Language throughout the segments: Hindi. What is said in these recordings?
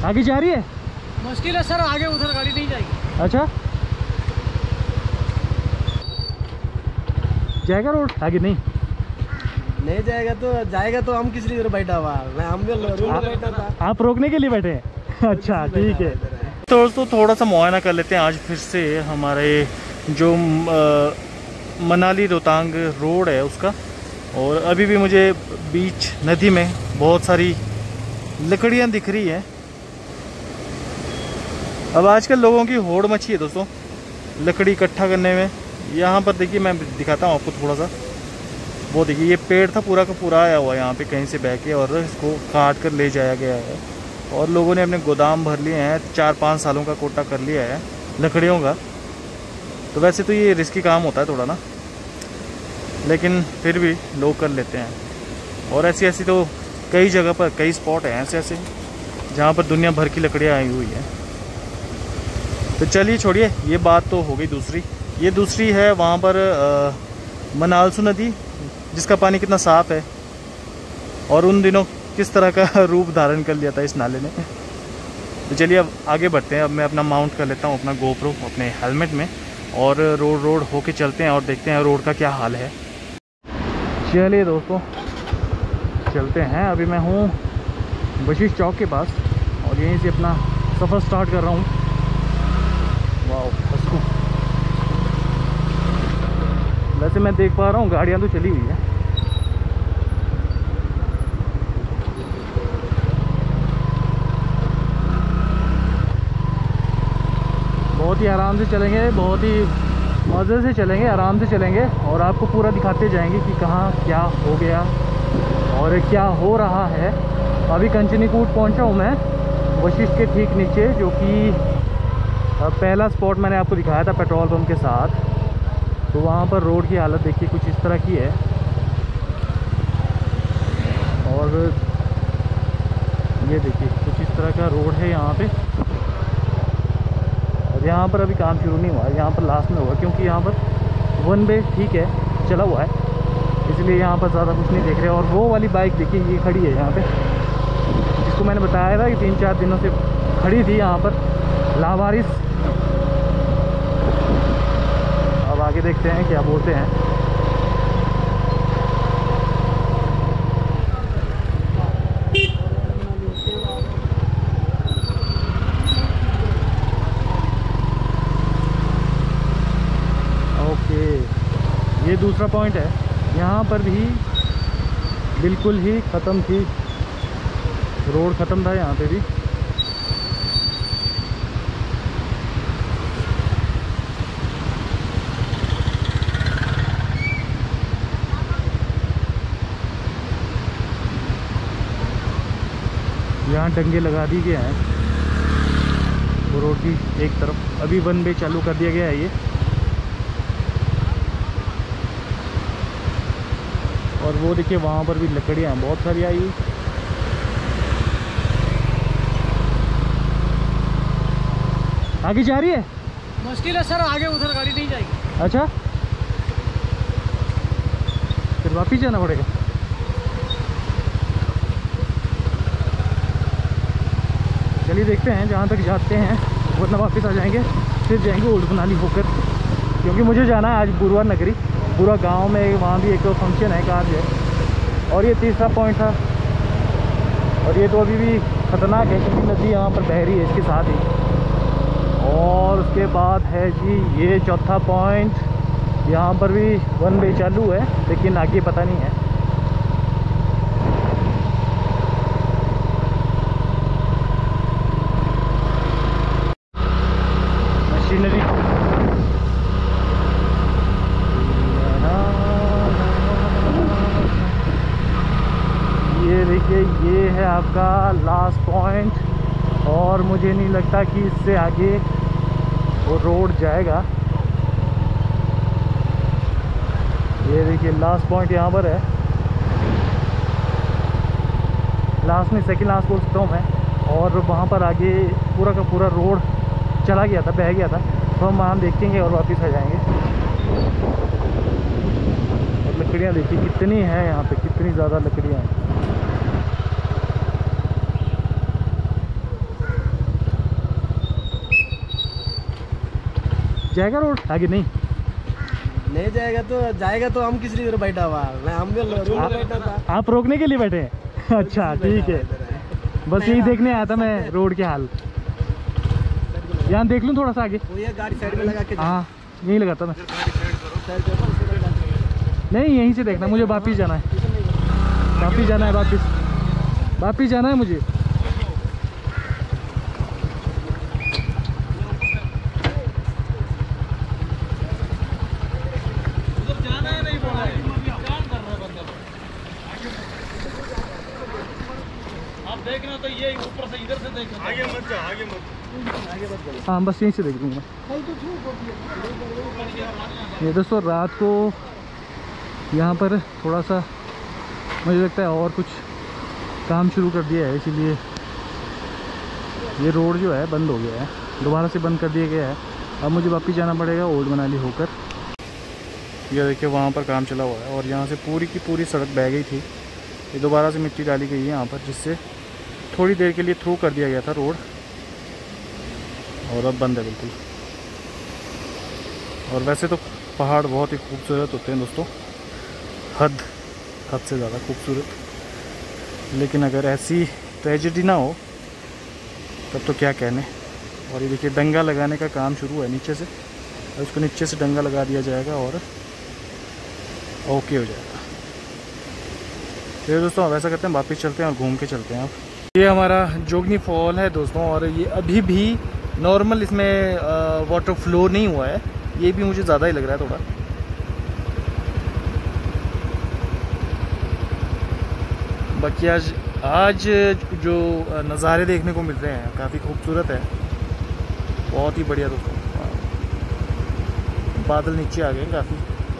आगे जा रही है? मुश्किल है सर, आगे उधर गाड़ी नहीं जाएगी। अच्छा, जाएगा रोड आगे? नहीं जाएगा तो हम किस लिए बैठा हुआ, मैं हम भी रूम में बैठा था। आप रोकने के लिए बैठे हैं? अच्छा ठीक है। तो दोस्तों थोड़ा सा मुआयना कर लेते हैं आज फिर से हमारे जो मनाली रोहतांग रोड है उसका। और अभी भी मुझे बीच नदी में बहुत सारी लकड़ियाँ दिख रही हैं। अब आजकल लोगों की होड़ मची है दोस्तों लकड़ी इकट्ठा करने में। यहाँ पर देखिए, मैं दिखाता हूँ आपको थोड़ा सा। वो देखिए, ये पेड़ था पूरा का पूरा आया हुआ यहाँ पे कहीं से बह के, और इसको काट कर ले जाया गया है। और लोगों ने अपने गोदाम भर लिए हैं, 4-5 सालों का कोटा कर लिया है लकड़ियों का। तो वैसे तो ये रिस्की काम होता है थोड़ा ना, लेकिन फिर भी लोग कर लेते हैं। और ऐसी ऐसी तो कई जगह पर कई स्पॉट हैं ऐसे ऐसे जहाँ पर दुनिया भर की लकड़ियाँ आई हुई हैं। तो चलिए छोड़िए, ये बात तो हो गई दूसरी। ये दूसरी है वहाँ पर मनालसू नदी, जिसका पानी कितना साफ़ है और उन दिनों किस तरह का रूप धारण कर लिया था इस नाले ने। तो चलिए अब आगे बढ़ते हैं। अब मैं अपना माउंट कर लेता हूँ अपना गोप्रो अपने हेलमेट में, और रोड होके चलते हैं और देखते हैं रोड का क्या हाल है। चलिए दोस्तों चलते हैं। अभी मैं हूँ वशिष्ठ चौक के पास और यहीं से अपना सफ़र स्टार्ट कर रहा हूँ। वाह, वैसे मैं देख पा रहा हूँ गाड़ियाँ तो चली हुई है। बहुत ही आराम से चलेंगे, बहुत ही मज़े से चलेंगे, आराम से चलेंगे और आपको पूरा दिखाते जाएंगे कि कहाँ क्या हो गया और क्या हो रहा है। अभी कंचनीकूट पहुँचा हूँ मैं, वशिष्ठ के ठीक नीचे, जो कि पहला स्पॉट मैंने आपको दिखाया था पेट्रोल पंप के साथ। तो वहाँ पर रोड की हालत देखिए कुछ इस तरह की है। और ये देखिए कुछ इस तरह का रोड है यहाँ पे। और यहाँ पर अभी काम शुरू नहीं हुआ है, यहाँ पर लास्ट में हुआ, क्योंकि यहाँ पर 1 वे ठीक है चला हुआ है, इसलिए यहाँ पर ज़्यादा कुछ नहीं देख रहे। और वो वाली बाइक देखिए ये खड़ी है यहाँ पे, जिसको मैंने बताया था कि 3-4 दिनों से खड़ी थी यहाँ पर, लावारिस। अब आगे देखते हैं क्या बोलते हैं। ओके, ये दूसरा पॉइंट है। यहाँ पर भी बिल्कुल ही ख़त्म थी रोड, ख़त्म था यहाँ पे भी। यहाँ डंगे लगा दी गए हैं वो रोड की एक तरफ। अभी 1 वे चालू कर दिया गया है ये। और वो देखिए वहाँ पर भी लकड़ियाँ बहुत सारी आई हुई। आगे जा रही है? मुश्किल है सर, आगे उधर गाड़ी नहीं जाएगी। अच्छा, फिर वापिस जाना पड़ेगा। चलिए देखते हैं जहाँ तक जाते हैं, वरना वापस आ जाएंगे, फिर जाएंगे ओल्ड मनाली होकर, क्योंकि मुझे जाना है आज बुरुआ नगरी, बुरुआ गांव में। वहाँ भी एक फंक्शन है, कार्य है। और ये तीसरा पॉइंट था, और ये तो अभी भी ख़तरनाक है क्योंकि नदी यहाँ पर बह रही है इसके साथ ही। और उसके बाद है जी ये चौथा पॉइंट, यहाँ पर भी 1 वे चालू है, लेकिन आगे पता नहीं है। मशीनरी ये देखिए, ये है आपका लास्ट पॉइंट, और मुझे नहीं लगता कि इससे आगे वो रोड जाएगा। ये देखिए लास्ट पॉइंट यहाँ पर है, लास्ट में सेकंड लास्ट बोल सकता हूँ मैं। और वहाँ पर आगे पूरा का पूरा रोड चला गया था, बह गया था। तो हम वहाँ देखेंगे और वापस आ जाएंगे। और लकड़ियाँ देखिए कितनी हैं यहाँ पे, कितनी ज़्यादा लकड़ियाँ हैं। जाएगा रोड आगे? नहीं नहीं जाएगा तो हम किस लिए इधर बैठा हुआ? मैं हम भी रूम में बैठा था। आप रोकने के लिए बैठे हैं? अच्छा ठीक है, बस यही देखने आया था मैं रोड के हाल। यहाँ देख लूँ थोड़ा सा आगे? वो ये गाड़ी साइड में लगा के हाँ यहीं लगाता मैं। नहीं यहीं से देखना, मुझे वापिस जाना है, वापिस जाना है, वापिस जाना है मुझे। देखना तो ये ऊपर से इधर से देखना, आगे मत जा, आगे मत। हाँ बस यहीं से देख लूँगा मैं। ये दोस्तों रात को यहाँ पर थोड़ा सा मुझे लगता है और कुछ काम शुरू कर दिया है, इसीलिए ये रोड जो है बंद हो गया है, दोबारा से बंद कर दिया गया है। अब मुझे वापस जाना पड़ेगा ओल्ड मनाली होकर। ये देखिए वहाँ पर काम चला हुआ है और यहाँ से पूरी की पूरी सड़क बह गई थी, ये दोबारा से मिट्टी डाली गई है यहाँ पर, जिससे थोड़ी देर के लिए थ्रू कर दिया गया था रोड, और अब बंद है बिल्कुल। और वैसे तो पहाड़ बहुत ही खूबसूरत होते हैं दोस्तों, हद से ज़्यादा खूबसूरत, लेकिन अगर ऐसी ट्रेजेडी ना हो तब तो क्या कहने। और ये देखिए डंगा लगाने का काम शुरू है नीचे से, और उसको नीचे से डंगा लगा दिया जाएगा और ओके हो जाएगा। तो दोस्तों अब ऐसा करते हैं, वापस चलते हैं और घूम के चलते हैं। अब ये हमारा जोगनी फॉल है दोस्तों, और ये अभी भी नॉर्मल, इसमें वाटर फ्लो नहीं हुआ है, ये भी मुझे ज़्यादा ही लग रहा है थोड़ा। बाकी आज जो नज़ारे देखने को मिल रहे हैं काफ़ी खूबसूरत है, बहुत ही बढ़िया दोस्तों। बादल नीचे आ गए काफ़ी।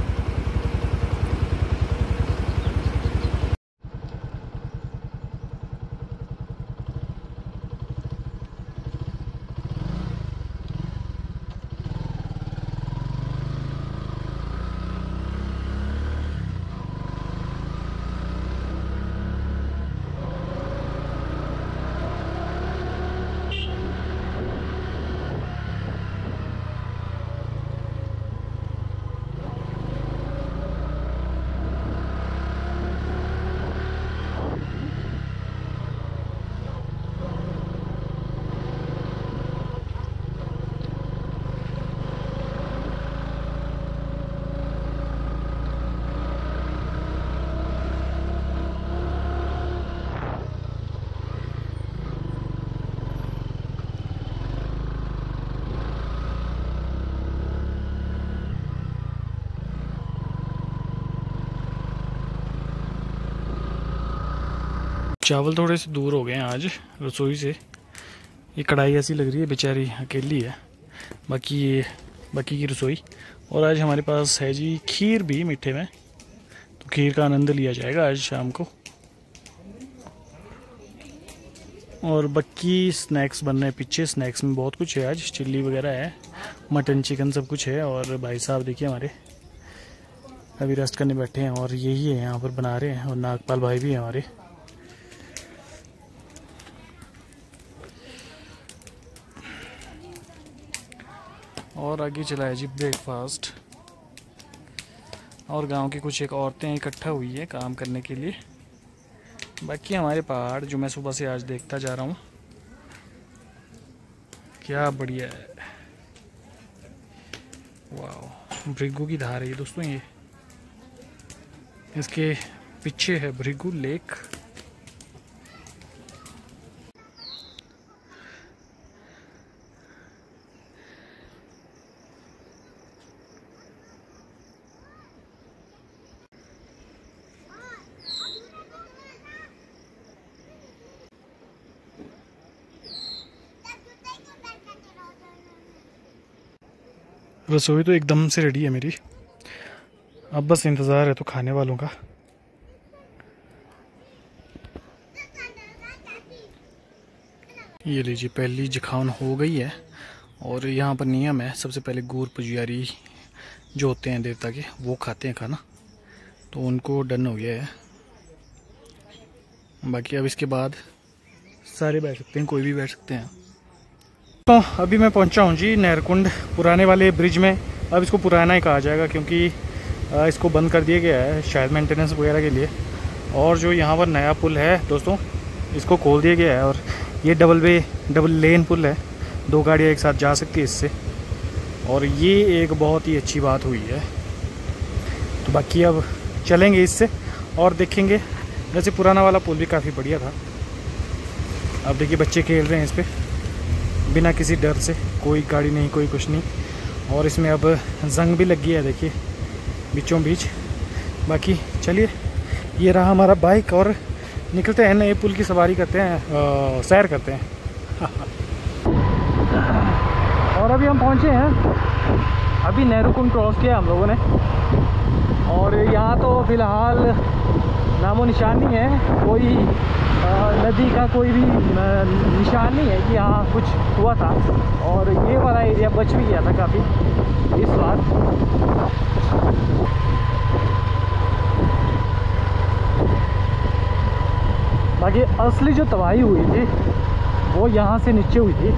चावल थोड़े से दूर हो गए हैं आज रसोई से, ये कढ़ाई ऐसी लग रही है बेचारी अकेली है, बाकी की रसोई। और आज हमारे पास है जी खीर भी मीठे में, तो खीर का आनंद लिया जाएगा आज शाम को। और बाकी स्नैक्स बन रहे हैं पीछे, स्नैक्स में बहुत कुछ है आज, चिल्ली वगैरह है, मटन चिकन सब कुछ है। और भाई साहब देखिए हमारे अभी रेस्ट करने बैठे हैं, और यही है यहाँ पर बना रहे हैं, और नागपाल भाई भी हैं हमारे। और आगे चला है जी ब्रेकफास्ट। और गांव की कुछ एक औरतें इकट्ठा हुई है काम करने के लिए। बाकी हमारे पहाड़ जो मैं सुबह से आज देखता जा रहा हूँ, क्या बढ़िया है, वाह। भृगु की धार है ये दोस्तों, ये इसके पीछे है भृगु लेक। रसोई तो एकदम से रेडी है मेरी, अब बस इंतज़ार है तो खाने वालों का। ये लीजिए पहली जखान हो गई है, और यहाँ पर नियम है सबसे पहले गुड़ पुजियारी जो होते हैं देवता के, वो खाते हैं खाना, तो उनको डन हो गया है। बाकी अब इसके बाद सारे बैठ सकते हैं, कोई भी बैठ सकते हैं। तो अभी मैं पहुंचा हूं जी नहरकुंड पुराने वाले ब्रिज में। अब इसको पुराना ही कहा जाएगा क्योंकि इसको बंद कर दिया गया है शायद मेंटेनेंस वगैरह के लिए। और जो यहाँ पर नया पुल है दोस्तों, इसको खोल दिया गया है और ये डबल लेन पुल है, 2 गाड़ियाँ एक साथ जा सकती है इससे। और ये एक बहुत ही अच्छी बात हुई है। तो बाकी अब चलेंगे इससे और देखेंगे। वैसे पुराना वाला पुल भी काफ़ी बढ़िया था। अब देखिए बच्चे खेल रहे हैं इस पर बिना किसी डर से, कोई गाड़ी नहीं कोई कुछ नहीं। और इसमें अब जंग भी लग गया है देखिए बीचों बीच। बाकी चलिए, ये रहा हमारा बाइक और निकलते हैं, नए पुल की सवारी करते हैं, सैर करते हैं। और अभी हम पहुंचे हैं, अभी नहरकुंड क्रॉस किया हम लोगों ने। और यहाँ तो फ़िलहाल नामो निशान नहीं है, कोई नदी का कोई भी निशान नहीं है कि यहाँ कुछ हुआ था। और ये वाला एरिया बच भी गया था काफ़ी इस बार। बाकी असली जो तबाही हुई थी वो यहाँ से नीचे हुई थी।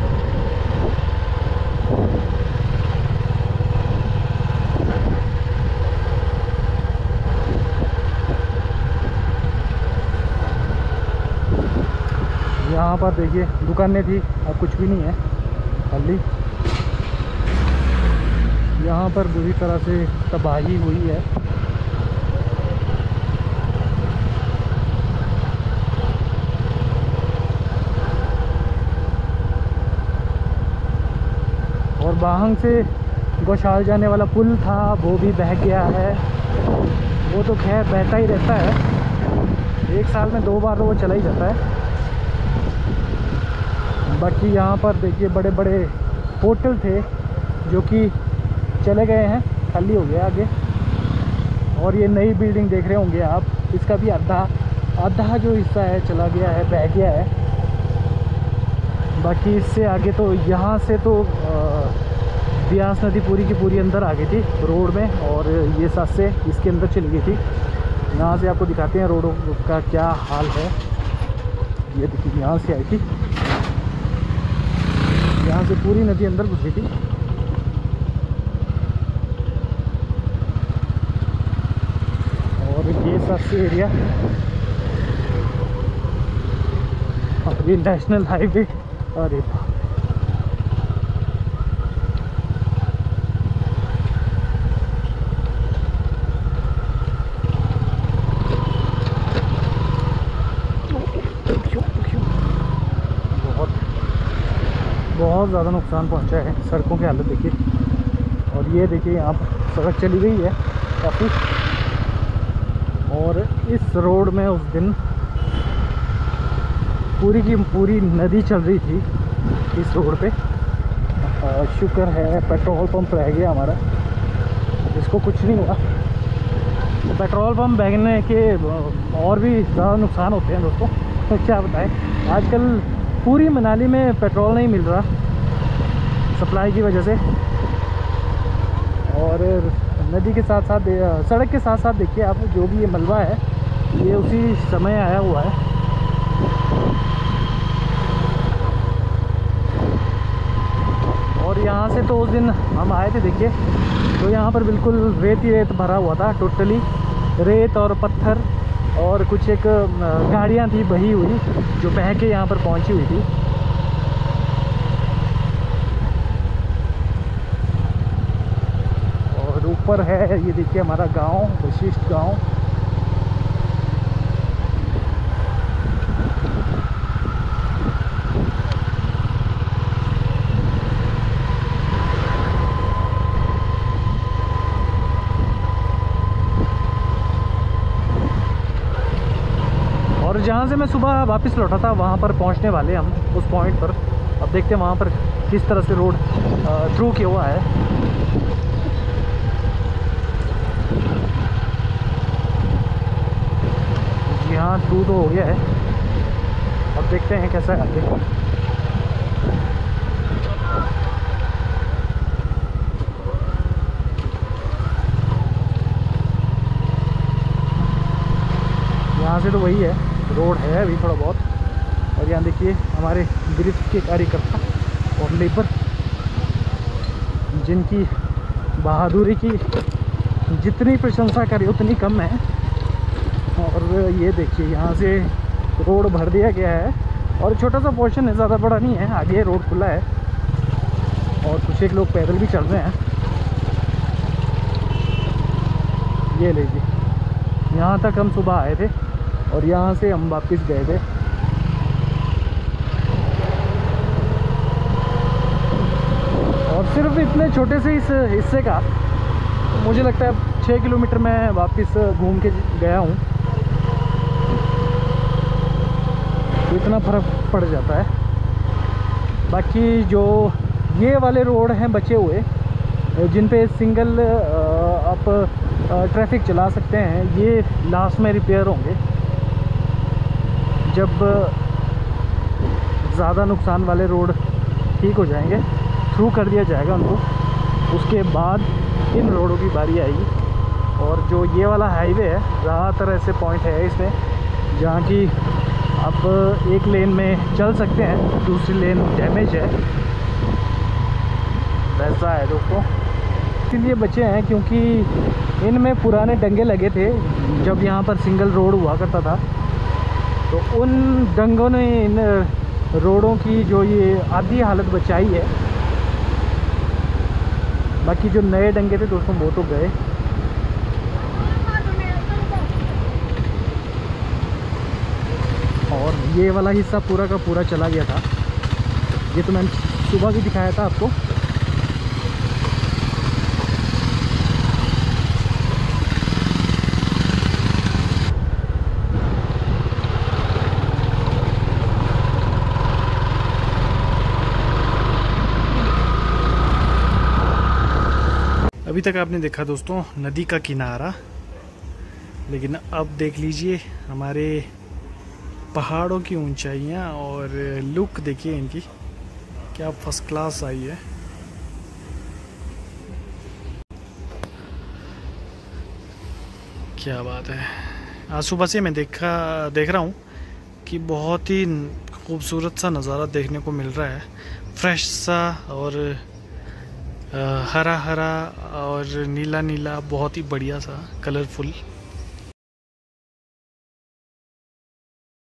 यहाँ पर देखिए दुकानें थी, अब कुछ भी नहीं है खाली। यहाँ पर बुरी तरह से तबाही हुई है। और बाहंग से गौशाल जाने वाला पुल था वो भी बह गया है। वो तो खैर बहता ही रहता है, 1 साल में 2 बार तो वो चला ही जाता है। बाकी यहाँ पर देखिए बड़े बड़े होटल थे जो कि चले गए हैं, खाली हो गया आगे। और ये नई बिल्डिंग देख रहे होंगे आप, इसका भी आधा जो हिस्सा है चला गया है, बह गया है। बाकी इससे आगे तो यहाँ से तो ब्यास नदी पूरी की पूरी अंदर आ गई थी रोड में, और ये साथ से इसके अंदर चली गई थी। यहाँ से आपको दिखाते हैं रोडों का क्या हाल है। ये देखिए यहाँ से आई थी, यहाँ से पूरी नदी अंदर घुसी थी। और ये सबसे एरिया, और ये नेशनल हाईवे। अरे बहुत ज़्यादा नुकसान पहुंचा है, सड़कों की हालत देखिए। और ये देखिए यहाँ पर सड़क चली गई है काफ़ी। और इस रोड में उस दिन पूरी की पूरी नदी चल रही थी इस रोड पे। शुक्र है पेट्रोल पंप रह गया हमारा, इसको कुछ नहीं हुआ। तो पेट्रोल पंप बहने के और भी ज़्यादा नुकसान होते हैं दोस्तों, तो क्या बताएं। आजकल पूरी मनाली में पेट्रोल नहीं मिल रहा सप्लाई की वजह से। और नदी के साथ साथ सड़क के साथ साथ देखिए आप, जो भी ये मलबा है ये उसी समय आया हुआ है। और यहाँ से तो उस दिन हम आए थे देखिए, तो यहाँ पर बिल्कुल रेत ही रेत भरा हुआ था, टोटली रेत और पत्थर। और कुछ एक गाड़ियाँ थी बही हुई जो बह के यहाँ पर पहुँची हुई थी। और ऊपर है ये देखिए हमारा गांव, वशिष्ठ गांव। और जहाँ से मैं सुबह वापस लौटा था वहाँ पर पहुँचने वाले हम उस पॉइंट पर। अब देखते हैं वहाँ पर किस तरह से रोड थ्रू किया हुआ है। यहाँ थ्रू तो हो गया है, अब देखते हैं कैसा है आगे। यहाँ से तो वही है, रोड है अभी थोड़ा बहुत। और यहाँ देखिए हमारे ब्रिज के कार्यकर्ता और लेबर जिनकी बहादुरी की जितनी प्रशंसा करें उतनी कम है। और ये देखिए यहाँ से रोड भर दिया गया है और छोटा सा पोर्शन है, ज़्यादा बड़ा नहीं है। आगे रोड खुला है और कुछ एक लोग पैदल भी चल रहे हैं। ये लीजिए, यहाँ तक हम सुबह आए थे और यहाँ से हम वापस गए थे। और सिर्फ इतने छोटे से इस हिस्से का मुझे लगता है 6 किलोमीटर मैं वापस घूम के गया हूँ, तो इतना फ़र्क पड़ जाता है। बाकी जो ये वाले रोड हैं बचे हुए जिन पे सिंगल आप ट्रैफिक चला सकते हैं, ये लास्ट में रिपेयर होंगे जब ज़्यादा नुकसान वाले रोड ठीक हो जाएंगे, थ्रू कर दिया जाएगा उनको। उसके बाद इन रोडों की बारी आएगी। और जो ये वाला हाईवे है, ज़्यादातर ऐसे पॉइंट है इसमें जहाँ की आप एक लेन में चल सकते हैं, दूसरी लेन डैमेज है, वैसा है दोस्तों। इसलिए बचे हैं क्योंकि इनमें पुराने डंगे लगे थे जब यहाँ पर सिंगल रोड हुआ करता था, तो उन डंगों ने इन रोडों की जो ये आधी हालत बचाई है। बाकी जो नए डंगे थे दोस्तों वो तो गए। और ये वाला हिस्सा पूरा का पूरा चला गया था, ये तो मैंने सुबह भी दिखाया था आपको। अभी तक आपने देखा दोस्तों नदी का किनारा, लेकिन अब देख लीजिए हमारे पहाड़ों की ऊंचाइयां और लुक देखिए इनकी, क्या फर्स्ट क्लास आई है। क्या बात है। आज सुबह से मैं देख रहा हूँ कि बहुत ही खूबसूरत सा नज़ारा देखने को मिल रहा है, फ्रेश सा और हरा हरा और नीला नीला, बहुत ही बढ़िया सा कलरफुल।